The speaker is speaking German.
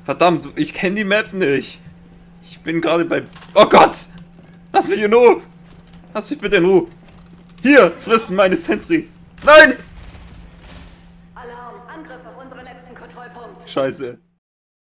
Verdammt, ich kenne die Map nicht. Ich bin gerade bei... Oh Gott! Lass mich in Ruhe! Lass mich bitte in Ruhe! Hier, fristen meine Sentry! Nein! Alarm, Angriff auf unseren letzten Kontrollpunkt. Scheiße.